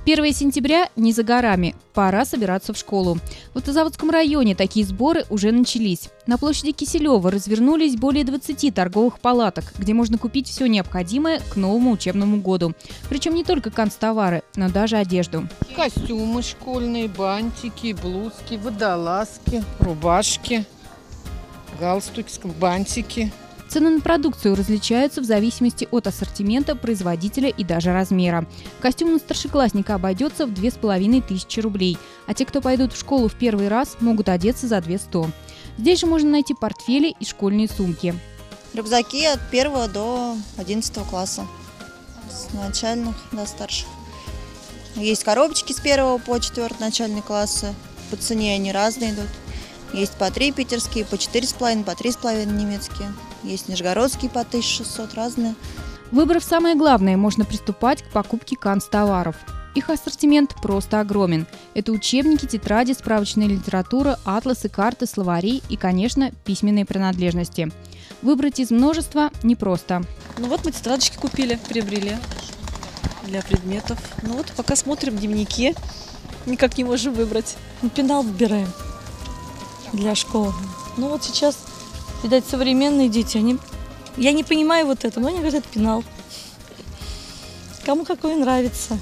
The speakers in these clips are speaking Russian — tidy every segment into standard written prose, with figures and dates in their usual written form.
1 сентября не за горами, пора собираться в школу. В Автозаводском районе такие сборы уже начались. На площади Киселева развернулись более 20 торговых палаток, где можно купить все необходимое к новому учебному году. Причем не только канцтовары, но даже одежду. Костюмы школьные, бантики, блузки, водолазки, рубашки, галстуки, бантики. Цены на продукцию различаются в зависимости от ассортимента, производителя и даже размера. Костюм на старшеклассника обойдется в 2500 рублей, а те, кто пойдут в школу в первый раз, могут одеться за 200. Здесь же можно найти портфели и школьные сумки. Рюкзаки от 1 до 11 класса, с начальных до старших. Есть коробочки с 1 по 4 начальные классы, по цене они разные идут. Есть по 3 питерские, по 4,5, по 3,5 немецкие. Есть нижегородские по 1600, разные. Выбрав самое главное, можно приступать к покупке канцтоваров. Их ассортимент просто огромен. Это учебники, тетради, справочная литература, атласы, карты, словари и, конечно, письменные принадлежности. Выбрать из множества непросто. Ну вот мы тетрадочки купили, приобрели для предметов. Ну вот пока смотрим дневники, никак не можем выбрать. Пенал выбираем для школы. Ну вот сейчас, видать, современные дети, я не понимаю вот это, но они говорят, это пенал. Кому какой нравится.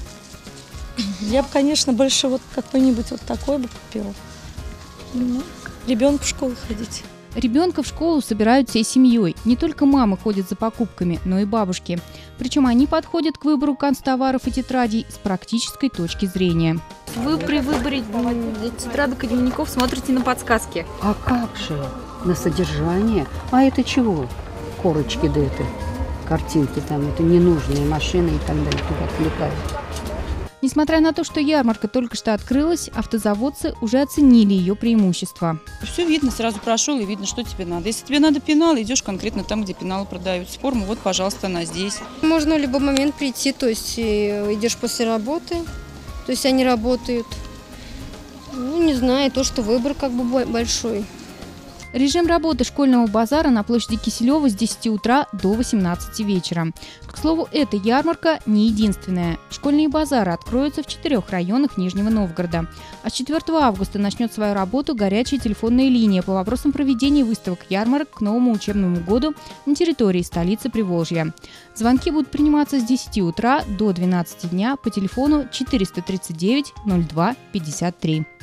Я бы, конечно, больше вот какой-нибудь вот такой бы купила. Ну, ребенку в школу ходить. Ребенка в школу собирают всей семьей. Не только мамы ходят за покупками, но и бабушки. Причем они подходят к выбору канцтоваров и тетрадей с практической точки зрения. Вы при выборе тетрадок и дневников смотрите на подсказки. А как же? На содержание? А это чего? Корочки да это, картинки там, это ненужные машины и так далее, туда отвлекают. Несмотря на то, что ярмарка только что открылась, автозаводцы уже оценили ее преимущества. Все видно, сразу прошел и видно, что тебе надо. Если тебе надо пенал, идешь конкретно там, где пеналы продаются. Форму, вот, пожалуйста, она здесь. Можно в любой момент прийти, то есть идешь после работы, то есть они работают. Ну, не знаю, то, что выбор как бы большой. Режим работы школьного базара на площади Киселева с 10 утра до 18 вечера. К слову, эта ярмарка не единственная. Школьные базары откроются в 4 районах Нижнего Новгорода. А с 4 августа начнет свою работу горячая телефонная линия по вопросам проведения выставок ярмарок к новому учебному году на территории столицы Приволжья. Звонки будут приниматься с 10 утра до 12 дня по телефону 439 02 53.